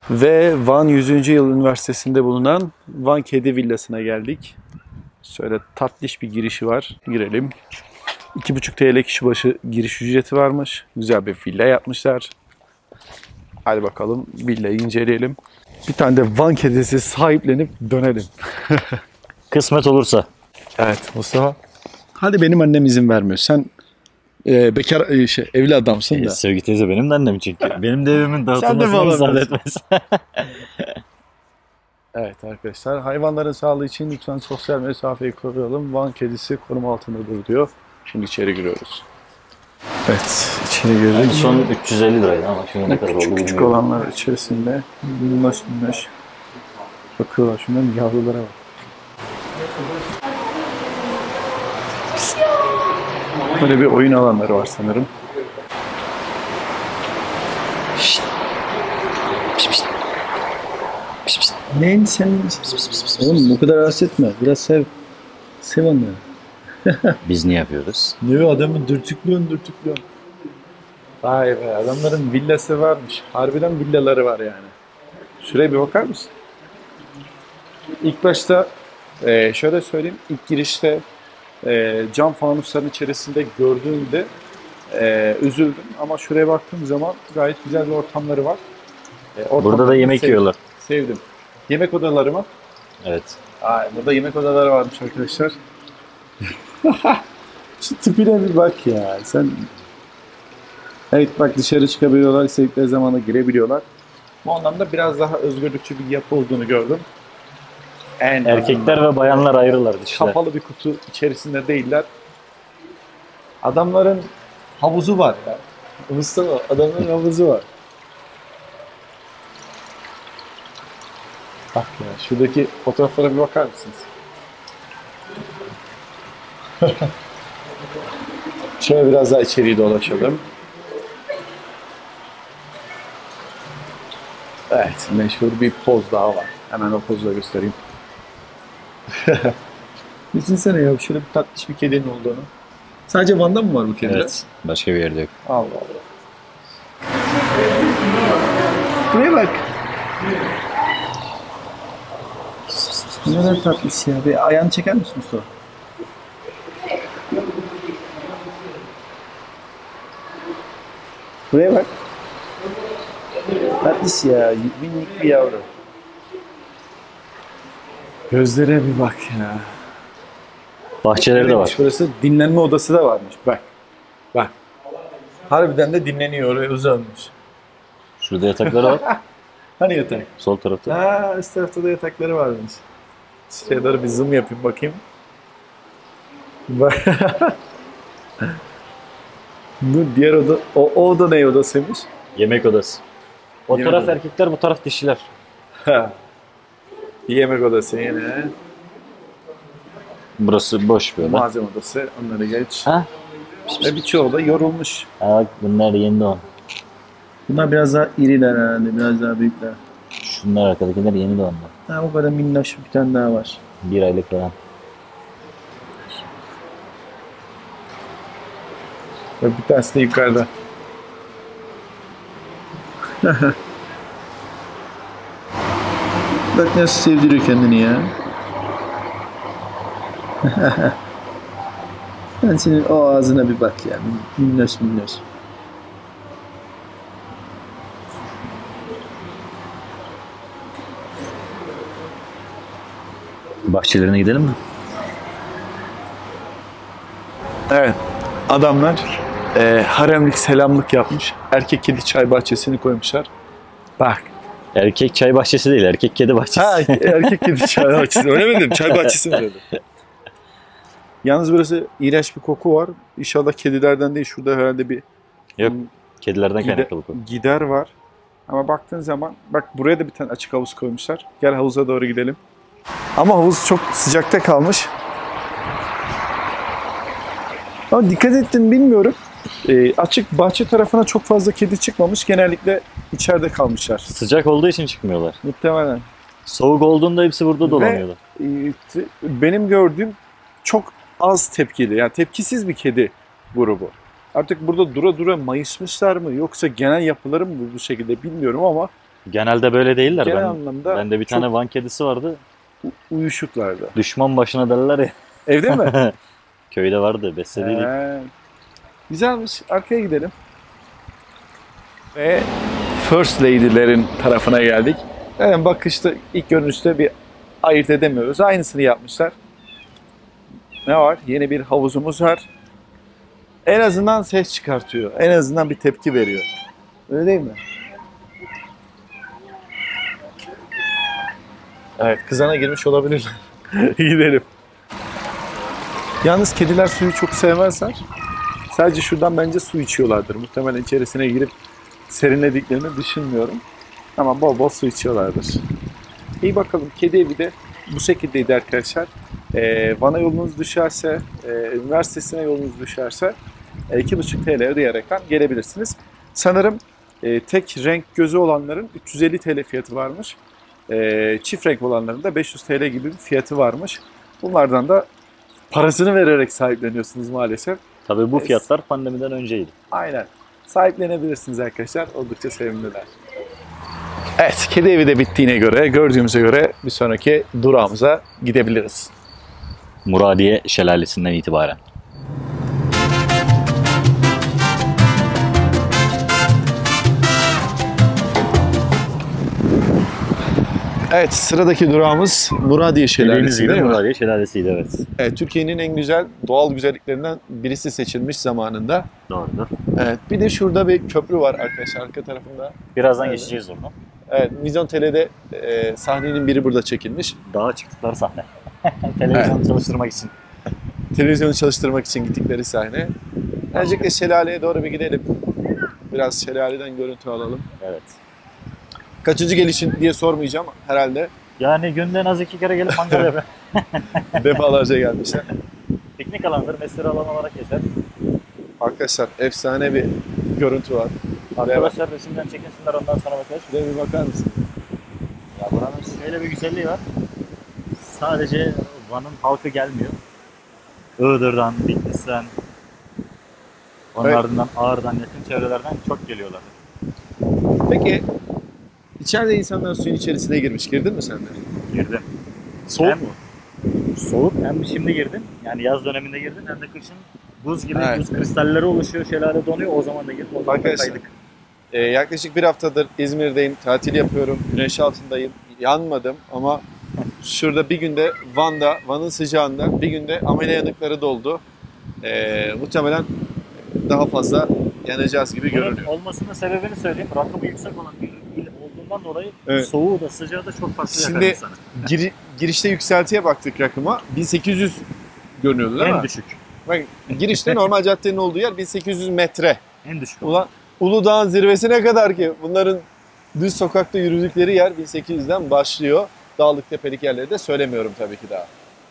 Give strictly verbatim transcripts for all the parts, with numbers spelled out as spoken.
Ve Van yüzüncü. Yıl Üniversitesi'nde bulunan Van Kedi Villası'na geldik. Şöyle tatlış bir girişi var. Girelim. iki buçuk T L kişi başı giriş ücreti varmış. Güzel bir villa yapmışlar. Hadi bakalım villayı inceleyelim. Bir tane de Van kedisi sahiplenip dönelim. Kısmet olursa. Evet Mustafa. Hadi benim annem izin vermiyor. Sen e, bekar e, şey, evli adamsın E, da. Sevgi teyze benim de annem çünkü. Benim de evimin dağıtılmasına mi müsaade alamıyorsun? etmez. Evet arkadaşlar, hayvanların sağlığı için lütfen sosyal mesafeyi koruyalım. Van kedisi koruma altındadır diyor. Şimdi içeri giriyoruz. Evet, içeri girdik. Son üç yüz elli liraydı ama şimdi ne kadar oldu Küçük küçük bilmiyorum. olanlar içerisinde minnoş minnoş bakıyorlar. Şunların yavrulara bak. Böyle bir oyun alanları var sanırım. Şşt. Pişt, pişt. Pişt, pişt. Neyin sen? Oğlum bu kadar rahatsız etme. Biraz sev. Sev onları. Biz ne yapıyoruz? Ne adamı dürtüklüyorsun dürtüklüyorsun. Vay be, adamların villası varmış. Harbiden villaları var yani. Şuraya bir bakar mısın? İlk başta e, şöyle söyleyeyim. İlk girişte e, cam fanusların içerisinde gördüğümde e, üzüldüm. Ama şuraya baktığım zaman gayet güzel bir ortamları var. E, Burada da ortamlarını yemek sevdim. yiyorlar. Sevdim. Yemek odaları mı? Evet. Ay, burada yemek odaları varmış arkadaşlar. Şu tipine bir bak ya. Sen evet bak dışarı çıkabiliyorlar, istedikleri zamanda girebiliyorlar. Bu anlamda biraz daha özgürlükçü bir yapı olduğunu gördüm. En Erkekler ve bayanlar ayrılar dişler. kapalı bir kutu içerisinde değiller. Adamların havuzu var ya. Mustafa, adamların havuzu var. Bak ya, şuradaki fotoğraflara bir bakar mısınız? Şöyle biraz daha içeriye dolaşalım. Evet, meşhur bir poz daha var. Hemen o pozu da göstereyim. Düşünsene ya, şöyle bir tatlış bir kedinin olduğunu. Sadece Van'da mı var bu kediler? Evet. Başka bir yerde yok. Allah Allah. Buraya bak. Ne kadar tatlış ya. Bir ayağını çeker misin Mustafa? Buraya bak. Tatlış ya. Minik bir yavru. Gözlere bir bak ya. Bahçeleri de var. Burası dinlenme odası da varmış. Bak. Bak. Harbiden de dinleniyor. Oraya uzanmış. Şurada yatakları var. Hani yatak? Sol tarafta. Ha, üst tarafta da yatakları varmış. Şuraya doğru bir zoom yapayım bakayım. Bak. Bu diğer oda, o, o oda ne odasıymış? Yemek odası. O Yemek taraf odası. erkekler, bu taraf dişiler. Ha. Yemek odası yine. Burası boş bir oda. Malzeme odası. Onları geç. Ha? Ve birçoğu da yorulmuş. Ha bak bunlar yeni doğan. Bunlar biraz daha iriler herhalde. Biraz daha büyükler. Şunlar arkadakiler yeni doğanlar. Ha, o kadar minnoş bir tane daha var. Bir aylık falan. Ve bir tanesi de yukarıda. Bak nasıl sevdiriyor kendini ya. Sen senin o ağzına bir bak ya. Minnoş minnoş. Bahçelerine gidelim mi? Evet. Adamlar e, haremlik selamlık yapmış. Erkek kedi çay bahçesini koymuşlar. Bak. Erkek çay bahçesi değil, erkek kedi bahçesi. Ha, erkek kedi çay bahçesi. Öyle mi dedim? Çay bahçesi mi dedim? Yalnız burası iğrenç bir koku var. İnşallah kedilerden değil. Şurada herhalde bir Yok, kedilerden Gide- kaynaklı bu. gider var. Ama baktığın zaman bak buraya da bir tane açık havuz koymuşlar. Gel havuza doğru gidelim. Ama havuz çok sıcakta kalmış. Ama dikkat ettim bilmiyorum. Ee, açık bahçe tarafına çok fazla kedi çıkmamış. Genellikle içeride kalmışlar. Sıcak olduğu için çıkmıyorlar. Muhtemelen. Soğuk olduğunda hepsi burada dolanıyorlar. Ve e, t- benim gördüğüm çok az tepkili. Yani tepkisiz bir kedi grubu. Artık burada dura dura mayışmışlar mı yoksa genel yapıları mı bu şekilde bilmiyorum ama Genelde böyle değiller. Genel Ben, anlamda bende bir çok tane Van kedisi vardı. uyuşuklardı. Düşman başına derler ya. Evde mi? Köyde vardı. Beslediydik. Ee, güzelmiş. Arkaya gidelim. Ve First Lady'lerin tarafına geldik. Yani bakışta ilk görünüşte bir ayırt edemiyoruz. Aynısını yapmışlar. Ne var? Yeni bir havuzumuz var. En azından ses çıkartıyor. En azından bir tepki veriyor. Öyle değil mi? Evet, kızana girmiş olabilir. Gidelim. Yalnız kediler suyu çok sevmezler. Sadece şuradan bence su içiyorlardır. Muhtemelen içerisine girip serinlediklerini düşünmüyorum. Ama bol bol su içiyorlardır. İyi bakalım. Kedi evi de bu şekildeydi arkadaşlar. Ee, Van'a yolunuz düşerse, e, üniversitesine yolunuz düşerse e, iki buçuk T L ödeyerekten gelebilirsiniz. Sanırım e, tek renk gözü olanların üç yüz elli T L fiyatı varmış. E, çift renk olanların da beş yüz T L gibi bir fiyatı varmış. Bunlardan da parasını vererek sahipleniyorsunuz maalesef. Tabii bu fiyatlar pandemiden önceydi. Aynen. Sahiplenebilirsiniz arkadaşlar. Oldukça sevimliler. Evet, kedi evi de bittiğine göre, gördüğümüze göre bir sonraki durağımıza gidebiliriz. Muradiye Şelalesi'nden itibaren. Evet, sıradaki durağımız Muradiye Şelalesi Dediğiniz gibi değil mi? Muradiye Şelalesi'ydi, evet. Evet, Türkiye'nin en güzel doğal güzelliklerinden birisi seçilmiş zamanında. Doğrudur. Evet, bir de şurada bir köprü var arkadaşlar arka tarafında. Birazdan Evet. geçeceğiz oradan. Evet, Vizontele'de e, sahnenin biri burada çekilmiş. Dağa çıktıkları sahne. Televizyon Evet. çalıştırmak için. Televizyonu çalıştırmak için gittikleri sahne. Öncelikle şelaleye doğru bir gidelim. Biraz şelaleden görüntü alalım. Evet. Kaçıncı gelişin diye sormayacağım herhalde. Yani günde en az iki kere gelip mangal yapıyor. Defalarca gelmişler. Piknik alanıdır, mesire alan olarak geçer. Arkadaşlar efsane bir görüntü var. Arkadaşlar resimden çekinsinler, ondan sonra bakarız. Şuraya bir bakar mısın? Ya buranın şöyle bir güzelliği var. Sadece Van'ın halkı gelmiyor. Iğdır'dan, Bitlis'ten, onun Evet. ardından Ağrı'dan, yakın çevrelerden çok geliyorlar. Peki içeride insanlar suyun içerisine girmiş. Girdin mi sen de? Girdim. Soğuk Hem mu? Soğuk, hem şimdi girdim. Yani yaz döneminde girdim, hem de kışın buz gibi Evet. buz kristalleri oluşuyor, şelale donuyor. O zaman da girdim, o zaman da Arkadaşlar, kaydık. Ee, yaklaşık bir haftadır İzmir'deyim. Tatil yapıyorum. Güneş altındayım. Yanmadım ama şurada bir günde Van'da, Van'ın sıcağında bir günde amele yanıkları doldu. Ee, muhtemelen daha fazla yanacağız gibi Bunun görünüyor. olmasının sebebini söyleyeyim. Rakımı yüksek olan bir il olduğundan dolayı Evet. soğuğu da sıcağı da çok farklı yakar Şimdi insanı. giri- girişte yükseltiye baktık rakıma. bin sekiz yüz görünüyordu değil En mi? düşük. Bak, girişte normal caddenin olduğu yer bin sekiz yüz metre. En düşük. Ulan Uludağ'ın zirvesine kadar ki bunların düz sokakta yürüdükleri yer bin sekiz yüzden başlıyor. Dağlık tepelik yerleri de söylemiyorum tabii ki daha.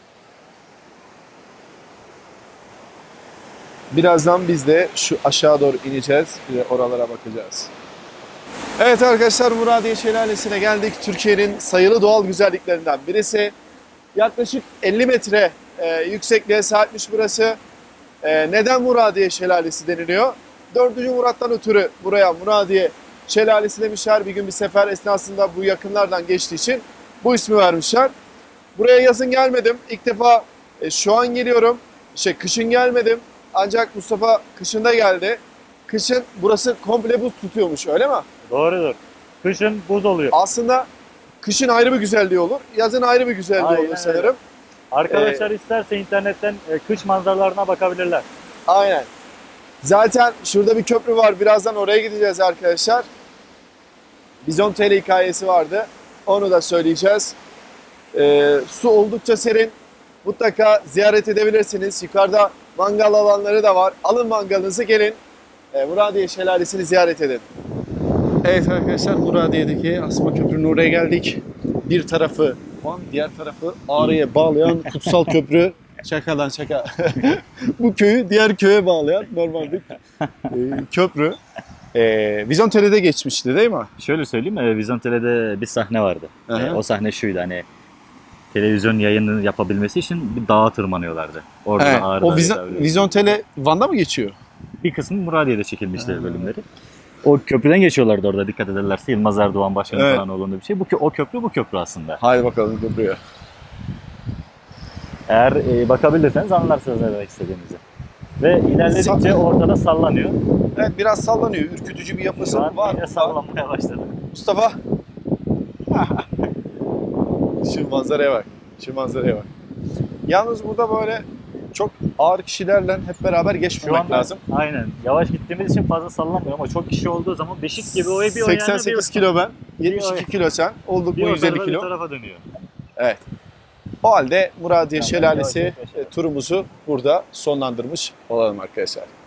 Birazdan biz de şu aşağı doğru ineceğiz. Bir de oralara bakacağız. Evet arkadaşlar, Muradiye Şelalesi'ne geldik. Türkiye'nin sayılı doğal güzelliklerinden birisi. Yaklaşık elli metre e, yüksekliğe sahipmiş burası. E, neden Muradiye Şelalesi deniliyor? dördüncü Murat'tan ötürü buraya Muradiye Şelalesi demişler. Bir gün bir sefer esnasında bu yakınlardan geçtiği için bu ismi vermişler. Buraya yazın gelmedim. İlk defa e, şu an geliyorum. Şey, kışın gelmedim. Ancak Mustafa kışında geldi. Kışın burası komple buz tutuyormuş, öyle mi? Doğrudur. Kışın buz oluyor. Aslında kışın ayrı bir güzelliği olur. Yazın ayrı bir güzelliği Aynen olur öyle. sanırım. Arkadaşlar isterse internetten e, kış manzaralarına bakabilirler. Aynen. Zaten şurada bir köprü var. Birazdan oraya gideceğiz arkadaşlar. Vizontele hikayesi vardı. Onu da söyleyeceğiz. Ee, su oldukça serin. Mutlaka ziyaret edebilirsiniz. Yukarıda mangal alanları da var. Alın mangalınızı, gelin. Ee, Muradiye Şelalesi'ni ziyaret edin. Evet arkadaşlar, Muradiye'deki Asma Köprü'nün oraya geldik. Bir tarafı Van, diğer tarafı Ağrı'ya bağlayan kutsal köprü. Şakadan şaka. Bu köyü diğer köye bağlayan normal bir e, köprü. E, Vizontele'de geçmişti değil mi? Şöyle söyleyeyim, e, Vizontele'de bir sahne vardı. Hı hı. E, o sahne şuydu, hani televizyon yayını yapabilmesi için bir dağa tırmanıyorlardı. Orada Evet, Ağrı'da o Viz- vesaire. Vizontele Van'da mı geçiyor? Bir kısmı Muradiye'de çekilmişti bölümleri. O köprüden geçiyorlardı orada dikkat ederlerse. Yılmaz Erdoğan Başkanı Evet. falan olduğunda bir şey. Bu kö- o köprü bu köprü aslında. Haydi bakalım köprüye. Eğer e, bakabilirseniz anlarsınız ne demek istediğimizi. Ve ilerledikçe Sa- ortada sallanıyor. Evet biraz sallanıyor. Ürkütücü bir yapısı Şu an var. iyice sallanmaya başladı. Mustafa. Şu manzaraya bak. Şu manzaraya bak. Yalnız burada böyle çok ağır kişilerle hep beraber Şu geçmemek anda lazım. aynen. Yavaş gittiğimiz için fazla sallanmıyor ama çok kişi olduğu zaman beşik gibi o bir o seksen yana sekiz bir, kilo ben, bir yetmiş o- iki kilo sen. Olduk bir mu o yüz elli tarafa bir kilo. tarafa dönüyor. Evet. O halde Muradiye Tamam, Şelalesi yavaş yavaş e, turumuzu burada sonlandırmış olalım arkadaşlar.